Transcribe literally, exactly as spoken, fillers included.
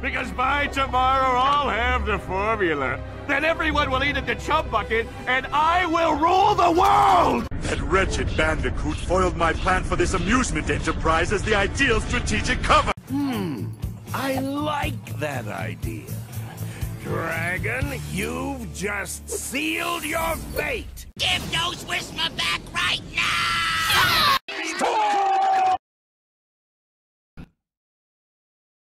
Because by tomorrow I'll have the formula. Then everyone will eat at the chum bucket, and I will rule the world! That wretched bandicoot foiled my plan for this amusement enterprise as the ideal strategic cover. Hmm, I like that idea. Dragon, you've just sealed your fate! Give Nose Whisper back right now!